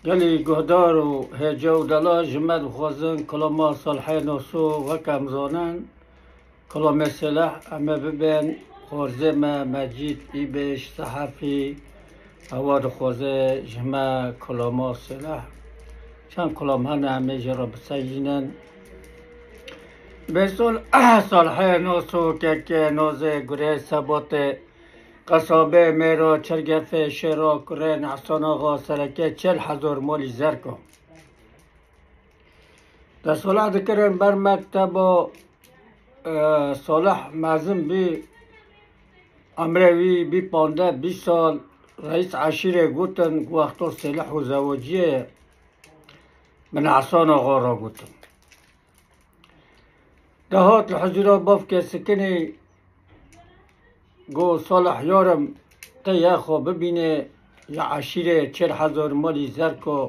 گلی گهدار و هجا و دلا جمد و خوازن کلاما صالحه ناسو و کمزانن کلام سلاح اما ببین خورزه ما مجید ایبش صحفی اواد خوازه جمع کلاما سلاح چند کلام هنه همه جرا بسیجینن بسول صالحه ناسو که نازه گره ثبات قصابه میرا چرگف شیرا کره نحسان آقا سرکه 40,000 مالی زرکا در صالح دکرن بر مکتب صالح معظم بی امروی بی 15-20 سال رئیس عشیره گوتن وقتا سلاح و زواجیه من حسان آقا را گوتن دهات الحجرة باف که سکنی گو صالح یارم تا یا خو ببینه یا عشیره 40,000 مالی زرکا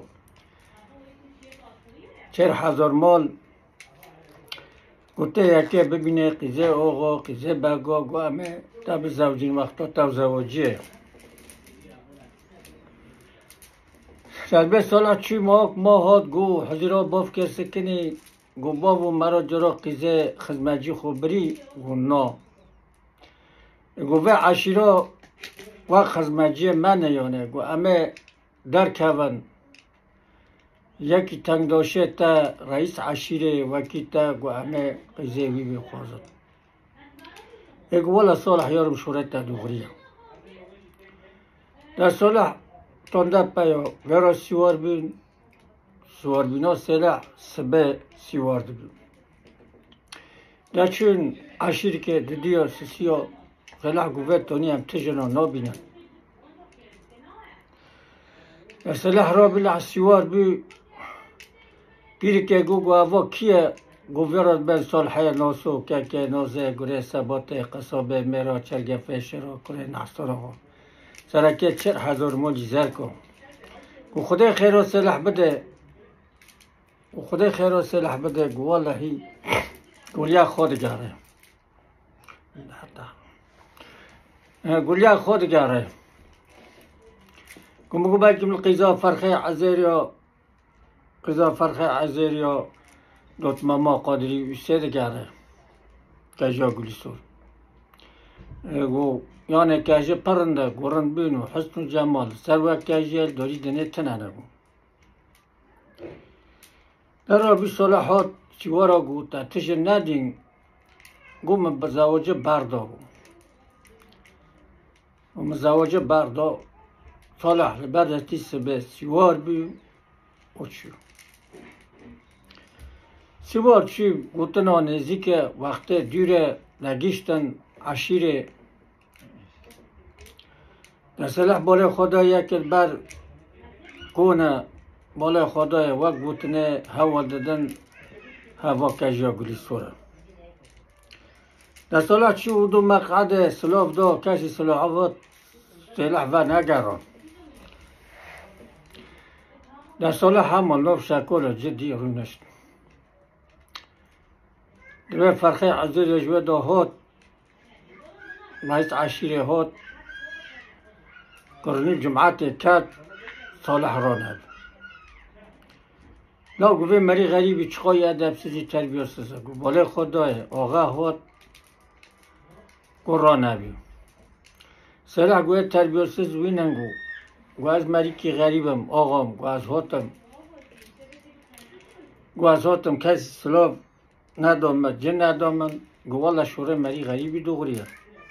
40,000 مال گوته یکی ببینه قیزه آقا قیزه بگا گو همه تا به زوجین وقتا تا زواجیه شربه صالح چی ماهات گو حجرة باف که سکنی گو بابو مرا جرا قیزه خزمجی خوبری گو نا گو و عشیره و خزمجی من یانه گو همه در کون یکی تنگ داشه تا رئیس عشیره وکی تا گو همه قیزه وی بخوازد گو والا صالح یارم شورت تا دوغریه در صالح تانده پیا ورا سیوار بین سوار بینا سلاح سبه سیوار بین در چون عشیر که دیار سسیا سلاح گوه تانی هم تجنا نابینن در سلاح را بلع سیوار بی پیری که گو اوا کیه گوه را بین صالحه ناسو که نازه گره ثبات قصابه میرا چرگفه شرا کره نحصار آقا سرکه 40,000 مالی زر کن گو خدای خیر و سلاح بده و خدای خیر و سلاح بده گو والله گولیا خود گاره گولیا خود گاره گو مگو بگیم قیزا فرخه عزیریا قیزا فرخه عزیریا دوت ماما قادری وسید گاره کجا گولی سور گو یعنی کجا پرنده گورن بینو حسن و جمال سروا کجا داری دنه تنانه گو در را بی صلاحات چیوارا گو تا تش ندین گو من بزاوجه بردا گو و مزاوجه بردا صالح لبرد تیس به سیوار بی و چیو سیوار چی گوتنا نزیک وقت دیره نگیشتن عشیره در صلاح بالا خدا یک بر کنه بالا خدای وقت بوتنه هوا دادن هوا کجا گلی سوره در صلاح چی و دو مقعد سلاف دا کسی سلاح آواد سلاح و نگران در صلاح همه ناف شکل جدی رو نشد در فرخه عزیز جوه دا هات رئیس عشیره هات قرنی جمعات کت صالح را نبود نه گوه مری غریبی چقای ادب سزی تربیت سزه گو بالای خدای آقا هات گو را نبی صلاح گوه تربیت سز وینن گو از مری که غریبم آقام گو از هاتم کسی سلاب ندامد جن ندامد گو والا شوره مری غریبی دوغریه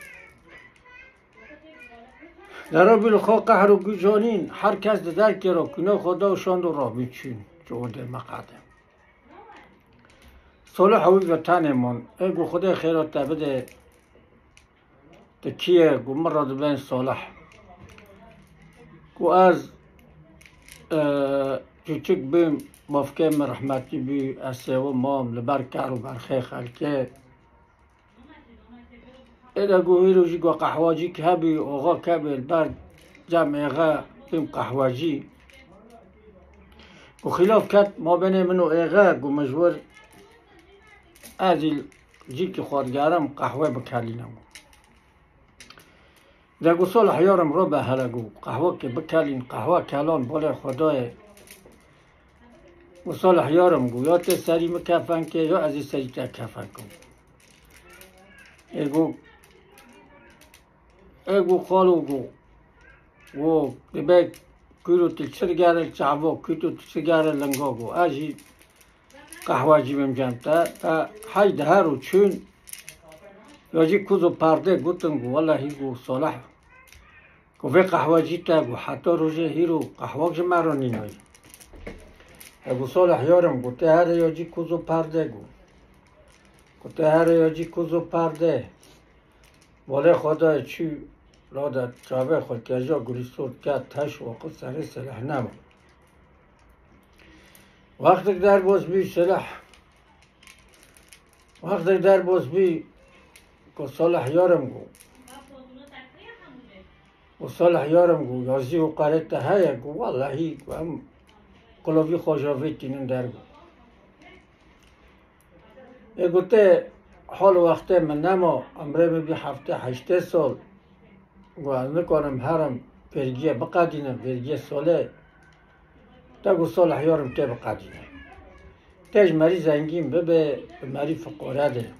در بیل خواه قهر و گوجانین هر کس در که را کنه خدا و شاند و را بیچین جوده مقعده صالح هوی وطن من گو خدا خیرات بده تکیه گو مراد بین صالح گو از چوچک بیم بافکه مرحمتی بی از سیو مام لبر کار و برخی خلکه ایده گو هیروژی گو قهواجی که هبی آقا کبیل بر جمع ایغا بیم قهواجی گو خلاف کت ما بین منو ایغا گو مجبور از جی که خوادگارم قهوه بکلینم در گو صالح یارم رو به هلگو قهوه که بکلین قهوه کلان بالا خدای صالح یارم گو یا ته سری مکفن که یا از این سری ته کفن کن ایگو خالو گو و دبک کورو تلسرگاره چعبا کورو تلسرگاره لنگا گو آجی قهوه جیبم جمتا های ده رو چون یاجی کوزو پرده گوتن گو والله گو صالح گو به قهوه جیتا گو حتی روزه هیرو قهوه جمرانی نای گو صالح یارم گو ته هر یاجی کوزو پرده گو ته هر یاجی کوزو پرده واله خدای چی لادت جابه خود که جا گریستور کرد تش وقت سر سلاح نمون وقتی در باز بی سلاح وقتی در باز بی که صالح یارم گو و صالح یارم گو یازی و قرد های گو واللهی گو هم قلوبی خوشاوی تینن در گو گو ته حال وقته من نما امره می بی هفته 8 سال گو از نکنم هرم برگیه بقدینم برگیه ساله تا گو صالح یارم ته بقدینم تاج مری زنگین ببه مری فقاره ده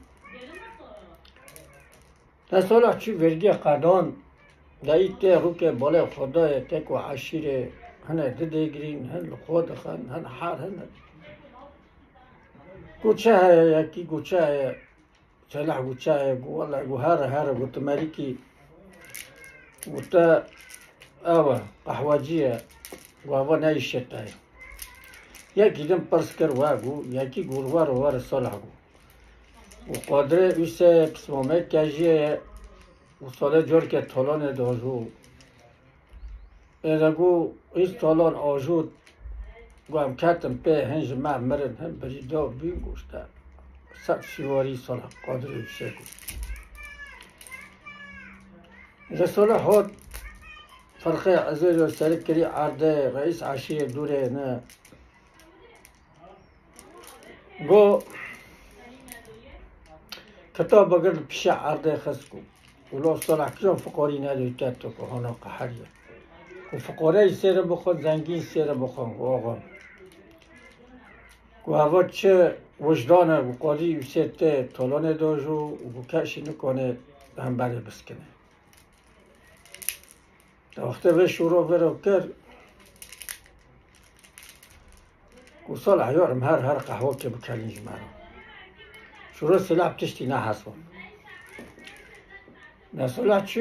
تا صالح چی برگیه قدان دا ته رو که بالا خدای تک و عشیره هنه دده گرین هن خود خن هن حر هنه گوچه های یکی گوچه های صالح گوچه های گو والله گو هر گو تمری کی گو تا اوه قهوه جیه گو اوه نیشته یکی دم پرس کر گو یکی گوروار وار صالح گو و قادره ایسه پسمامه کجیه و ساله جور که طولان دازو ایده گو ایس طولان آجود گو هم کتم په هنج ما مرن هم بریدا بین گوشته سب شیواری صالح قادره ایسه گو ایده صالح هات فرقه عزیز و سرک کری عرده رئیس عشیه دوره نه گو کتاب اگر پیش عرده خست گو اولا صالح کجا فقاری ندوی تو که هانا قهریه و فقاره سیره بخون زنگین سیره بخون آقا و هوا چه وجدانه و قالی سیته طولانه داجو و کشی نکنه هم بره بسکنه تا وقتی به شروع برو کرد و صالح یارم هر قهوه که بکلینج مرا شروع سلاح تشتی نه حسون نه صالح چی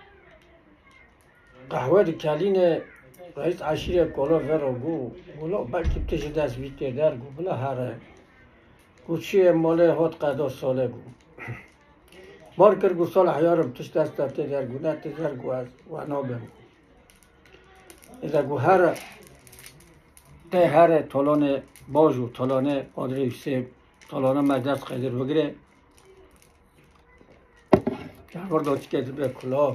قهوه دی کلینه رئیس عشیره کلا ورا گو بلا بلکه تش دست بیته در گو بلا هره گو چیه ماله هات قدا ساله گو بار کر گو صالح یارم تش دست داته در گو نه تزر گو از وانا بگو ایده گو هر طولانه باجو طولانه قادره سه طولانه مدرس قدر بگیره جوار داتی که به کلا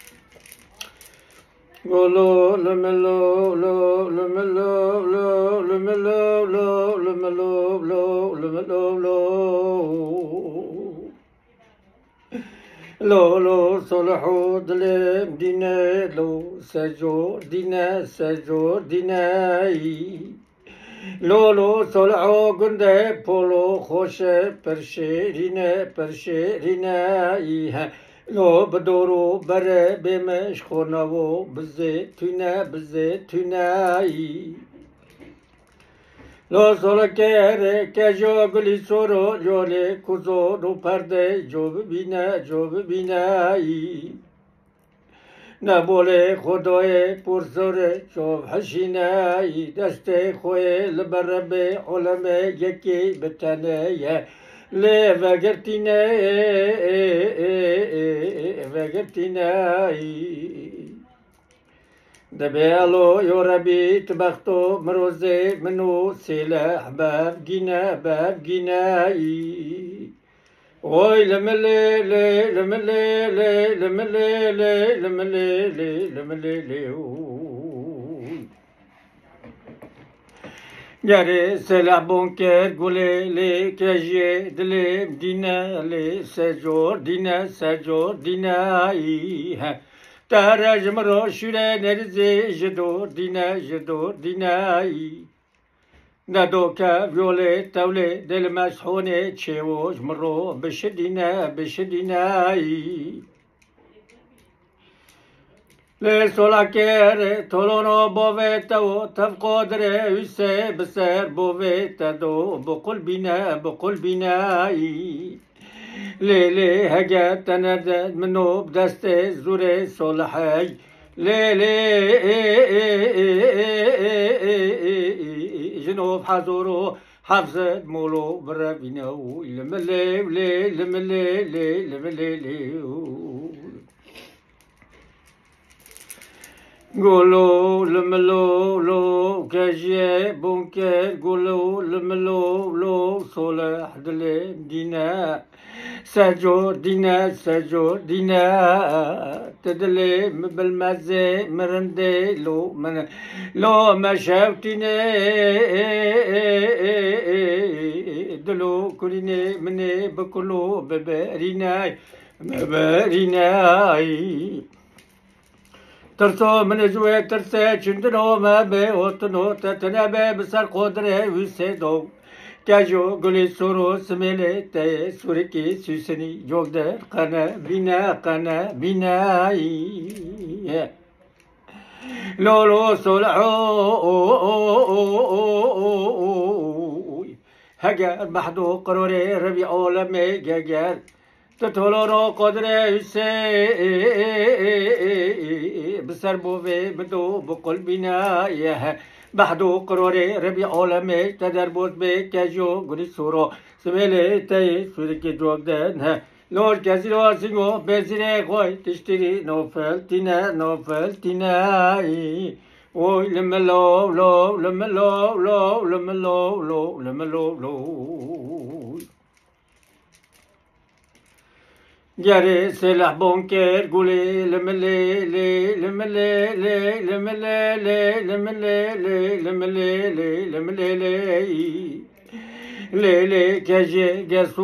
گلو لملو لو لملو لو لملو لو لملو لو لملو لو صلحو دلم دینه لو سجور دینه لو صلحو گنده پولو خوشه پرشیرینه لو بدورو بره بمش خوناو بزیتونه لو صلح کهره که جو گلی سورو جوله کوزو رو پرده جو ببینه نبوله خدای پرزوره شوف حشینه دست خوی لبربه علمه یکی بتنه لی وگرتینه دبیالو یا ربی تبختو مروزه منو سلاح بابگینه وای لملي یاره سلاح بونکر گله لی کجیه دلم دینه لی سجور دینه تهرج مرا شوره نرزه جدور دینه ندو که ویوله توله دل مسحونه چیوش مرو بشدینه لسولا كير تولونو بوفيتا تفقدر يسي بسر بوفيتا دو بقول بنا ليلي هجا تندد منو بدست زوري صلحي ليلي جنوب حضورو حفظت مولو برابينو لملي قولو لملو لو كاجي بونكر قولو لملو لو صلح دلي دينا سجور دينا تدلي بالمزي مرندي لو ما شاوتيني دلو كليني مني بكلو ببريناي ترسو من جوه ترسه چندنو ما به اوتنو تتنبه بسر قدره ویسیدو کجو گلی سورو سمیله ته سورکی سوسنی جوگ در قنا بینایی لولو صلحو هجر محدو قروري ربي عالمي جاجر تطولو قدره ویسه بسر بوفي بدو بقول بنايه بحدو قروري ربي عالمي تدربوت بكاجو قولي سورو سميلي تاي سوريكي جوك دانها لور كازيرو سينغو بزيري خوي تشتري نوفلتنا وي لملو جاري سلاح بونكر قولي لملي كاجي قاسو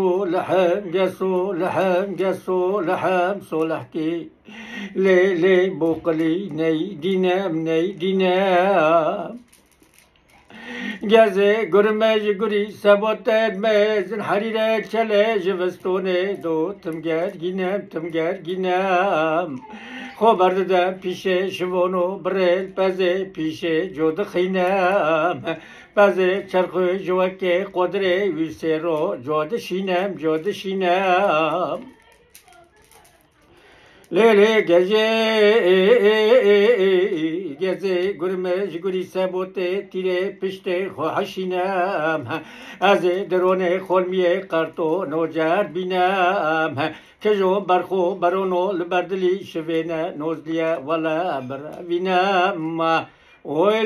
لحم صلحكي لي بوقلي دينا جازي قرمج قري سبوتات مازن حريرة شلي جفستوني دو تمجار جينام خبر دادم پیشه شوونو برل بازه پیشه جود خینم بازه چرخو جوکه قدره ویسه رو جود شینم لیلی گزه گرمج گری سبوته تیره پشته خوشینم از درونه خلمیه قرطو نوجر بینم کجو برخو برونو لبردلی شوینه نوزلیه ولا براوینم اوی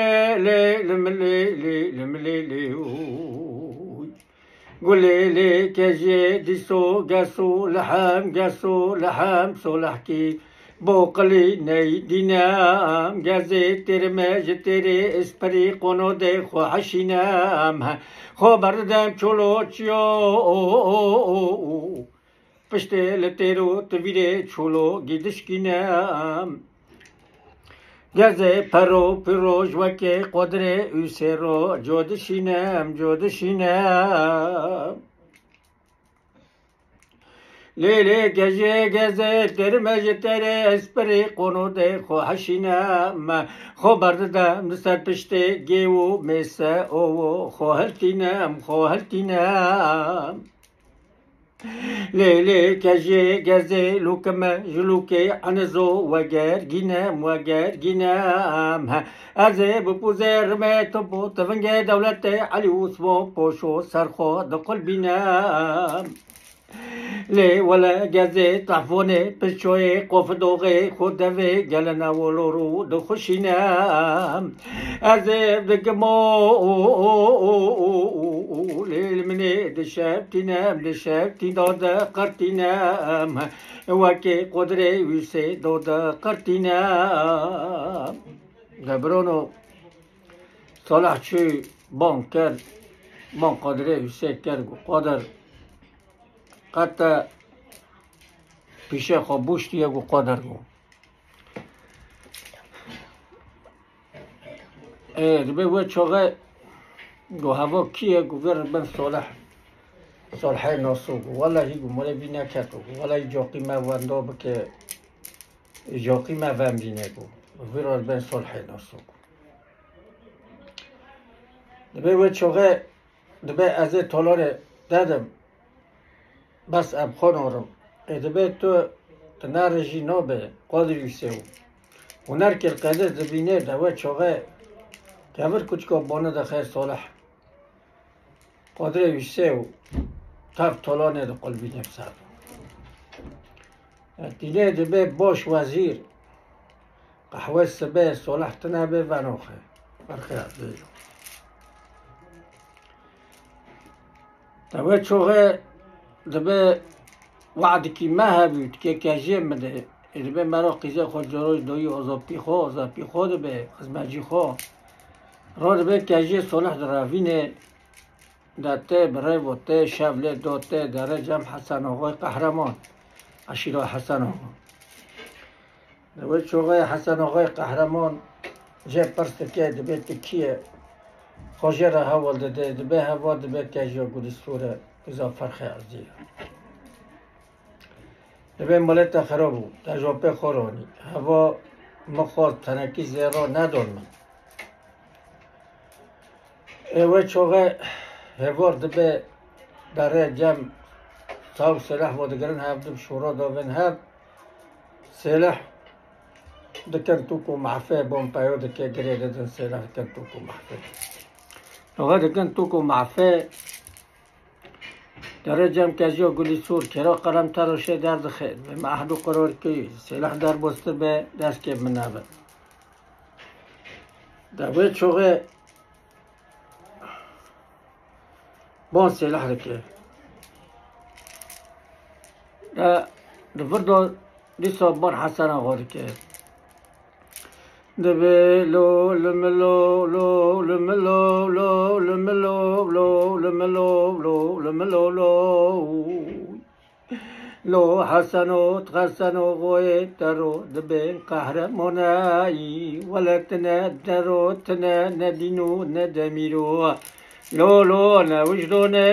لملی قولي كاجي ديسو قاسو لحم صلحكي بوقلي دينام قازي ترمج تري اسبري قونو دي خو حشينام خو بردم چولو چيو پشته لتيرو تويري چولو گيدشكينام گزه پرو جوکه قدره اوسرو جودشینم لیلی گزه ترمج تره اسپری قونو ده خوشینم خو بردم نسر پشته گیو میسه او خوهلتینم لیلی کجی گزه لوکم جلوکی عنزو وگر گینم از بپوزر میتو بو تفنگ دولت علی وسمو پوشو سرخو دقل بینم لی ولا گزه تحفونه پشوی قف دوغه خودوه گلنا ولورو دخوشینم از بگمو مني دشابتي دودا قرتينام واكي قدري ويسي دودا قرتينام دبرونو صلاح شي بانكر بان قدري ويسي كرغو قدر قطع پیشه خواه بوشتی یکو قدر گو دبه و چاقه گو هوا کیه گو ور بن صالح ناسو گو والا هی گو مولی بی نکد گو والا جا قیمه وندا بکه جا قیمه ون بینه گو ور بن صالح ناسو گو دبه و چوغه دبه از تالار دادم بس اب خان آرم دبه تو تنرژی نابه قادری سیو هنر که القدر دبینه دبه چوغه کبر کچکا بانه ده خیر صالح قادر سیو تف تالانه ده قلبی نفسر دیگه دبه باش وزیر قهوه سبه صالح تنبه وناخه برخیار دیجو دبه چوغه دبه وعد کی مه بود که کجی مده دبه مرا قیزه خود جاروی دایی آزاپی خود دبه خزمجی خواه را دبه کجی صالح در روینه داته برای وته شبله داته داره جمع حسن آقای قهرمان عشیره حسن آقا دبه چوغه حسن آقای قهرمان جه پرست که دبه تکیه خوشه را حوال داده دبه هوا دبه کجی گلی سوره ازا فرخ ارزیه دبه مالت خراب بود تجربه خورانی هوا مخواست تنکی زیرا ندان من اوه چوغه هوار دبه داره جمع تاو سلاح وادگرن هفدم شورا داون هب سلاح دکن توکو محفه بام پیو دکه گره دادن سلاح دکن توکو محفه اوه دکن توکو محفه داره جمع کجا گلی سور کرا قرم تراشه درد خیر به محدو قرار که سلاح در بسته به دست که منابه دبه چوغه بان سلاح رکه دفردو دیسا بان حسن آقا رکه دبه لو لملو لو لملو لو لملو لو لملو لو لملو لو حسنو تغسنو غوي ترو دبه قهرمانایی ولتنا درو تنا ندینو ندمیرو لو نه وجدونه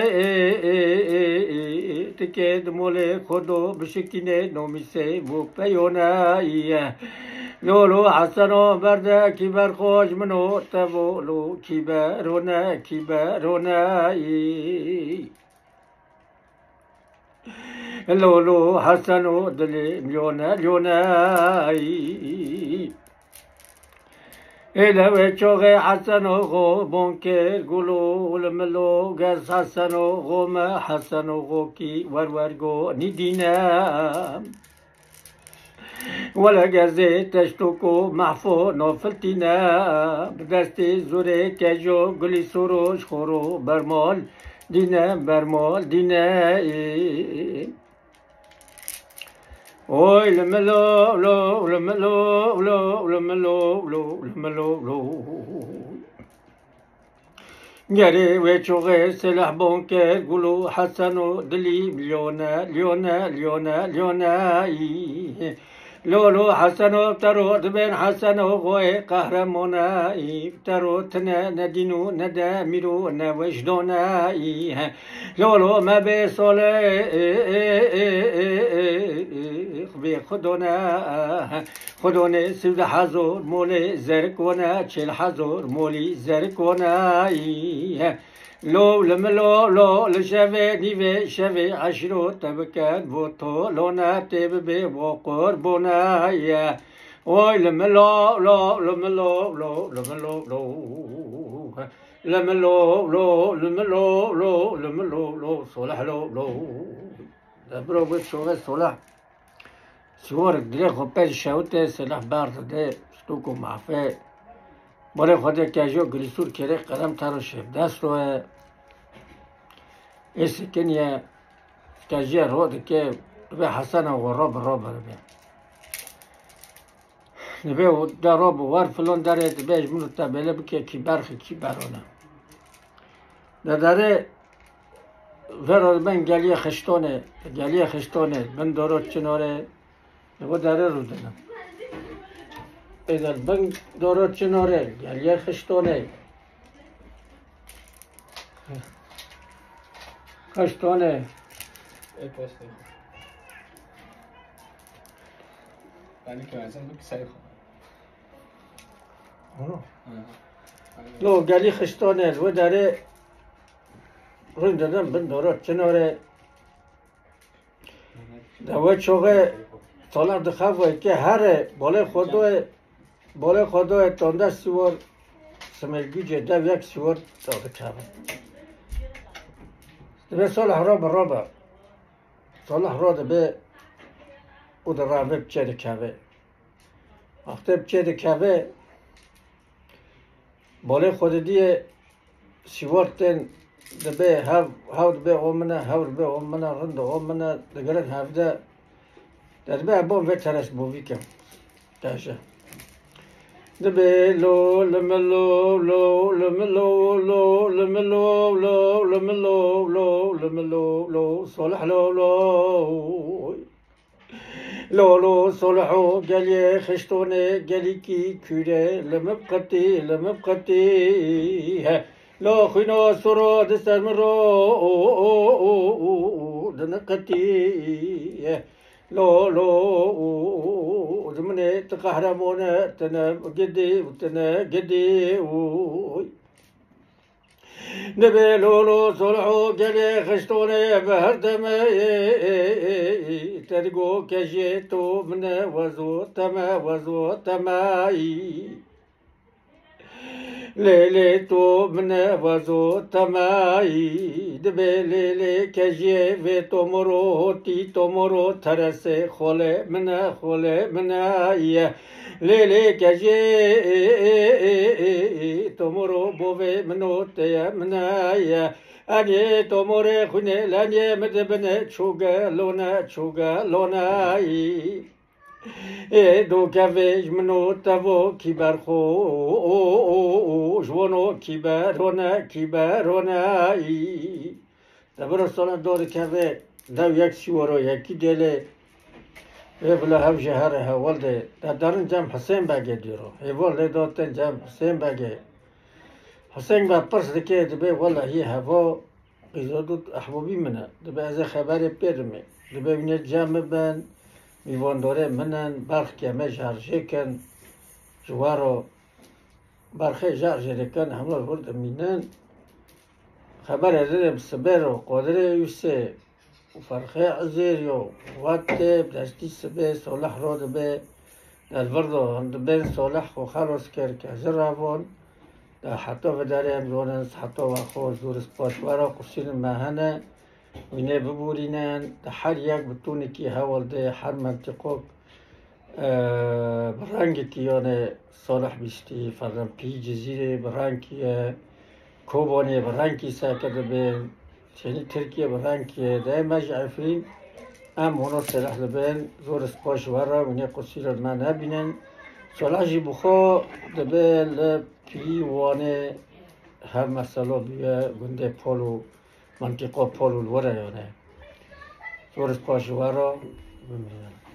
تکید موله خودو بشکینه نومیسه و پیونایی لو حسنو برده کی برخوش منو تبو لو کیبرونایی لو حسنو دلی لیونایی الهوه چوغه حسنو غو بونکر گلو لملو گرس حسنو غو ما حسنو غو کی ورگو ندینم ولا گرزه تشتوکو محفو نافلتینا بدستی زوره کجو گلی سروش خورو برمال دینه اوی لملو گره و چوغه سلاح بونکه گلو حسنو دلی لیونه لولو حسنو ترو دبن حسنو غوي قهرمانایی ترو تنا ندینو ندمیرو نوجدانایی لولو ما به صالح بی خدونه سود حضور مولی زرکونه 40 حضور مولی زرکونایی لو لشوه نیوه شوه عشرو تبکن و تو لونه تبه و قربونای اوی لملو صلح لو برو بيت شوغي صلح شوار دريخ وباش شاوته سلاح بارد ده شتوكو معفه باره خواده کجا گلیسور کره قدم تارو شب دست رو ایسی کنیه کجا رو ده که به حسن و راب به نبه در راب وار فلان داره ده اجمونو تبله بکه کی برخی کی برانه داره وراد من گلیه خشتانه من دارد چناره نبه داره رو دنم اگر بنگ دارد چناره گلیه خشتانه خشتانه ای پاسته بانی که ازم بکی سعی خواهم لو گلی خشتانه و داره رون دادم بندارد چناره دوه چوغه طالع دخواه که هر بالای خدای تانده سوار سمرگیجه دو یک سوار داده کبه دبه صالح را برابر صالح را دبه او در رابه بچه ده کبه وقتی بچه ده کبه بالای خود دیه سوار تن دبه هاو دبه اومنه هاو دبه اومنه رند اومنه دگرد هفته دبه ابون و ترس بوی کم کاشه دبه لو لملو لو لملو لو لملو لو لملو لو لملو لو صلح لو لو صلحو قالي خشتوني قالي كي كوري لمبقتي لا خينا سرا دستمرو دنقتي لو زمني تقهرمونة تنا قدي نبي لولو صلحو قالي خشتوني بهردمي ترقو كجيتو من وزو تماي ليلي تو من وزو تماي دبي ليلي كجي في تومرو ترسي خولي مناي ليلي كجي تومرو بوفي منوتي مناي أني تومري خوني لاني مدبني تشوغا لوناي دو كافيج منو تافو كبارخو جوانو كباروناي دبر صلاة دور كافي دو يك سيورو يكي ديلي بلا هاو جهارها والده دارن جام حسين باقي ديرو والده دوتن جام حسين باقي حسين با پرس دكي دبي والله هي هفو قيزودو أحبوبي منها دبي از خبري بيرمي دبي من جام بان میوان داره منن برخ که همه جارجه کن جوارو برخه جارجه کن همه ورد مینن خبر ازدم سبر و قدره یوسه و فرخه عزیریو واتب دستی سبه صالح رو دبه در وردو هم دبه صالح خو خلاص کرد که ازر روان در حتی و داره هم زونن حتی و خو زور سپاشوارا قسین مهنه وینه ببورینن هر یک بتونه که حوال ده هر منطقه برنگ کیانه صالح بیستی فرزن پی جزیره برنگ کیه کوبانه برنگ کی ساکده بین چنی ترکیه برنگ کیه ده مجعفین ام هنو صلاح لبین زور سپاش وره وینه قصیر من نبینن صالح جی بخوا دبه لپی وانه هم مسئله بیه گنده پولو منطقه پولو الوره یانه زور سپاش وره بمیرن